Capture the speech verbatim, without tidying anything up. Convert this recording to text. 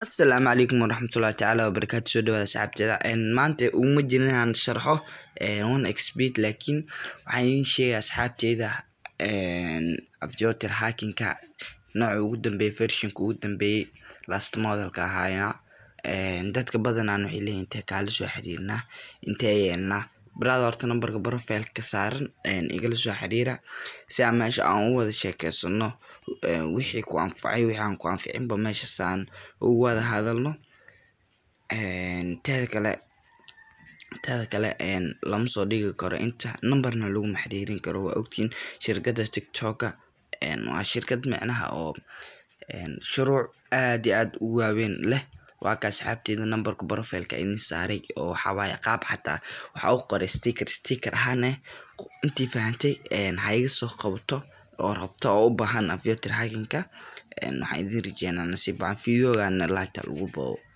السلام عليكم ورحمة الله تعالى وبركاته. سو دواada saxaabteeda een maanta uma jirin aan sharxo een one expert laakiin waxaan idin sheegay asxaabteeda een aviator hacking-ka nooca ugu dambeeyay version-ka ugu dambeeyay last model-ka ahaayna een dadka badanaan waxay leeyihiin intee kala soo xiriirna intee yeelna brother horta numberka profile-ka saaran een igala soo xiriira si aan meesha aan u wada sheekeysano wixii ku anfacay wixii aan ku anficin ba meesha saan ugu wada hadalno een tada kale tada kale een lama soo dhigi karo inta numberna lagu maxriirin karo waa ogtiin shirkadda TikTok-ka een waa shirkad macnaha oo een shuruuc aad iyo aad u waaweyn leh waa ka asxaabteeda numberka profile-ka idin saaray oo waxa waaye qaab xataa waxa uu qoray sticker sticker ahaan intii fahantay een hayga soo qabato oo rabto oo u baahan aviator hacking-ka een waxaan idin rajeynayaa nasiib baan fiidiyoogan like lagu boo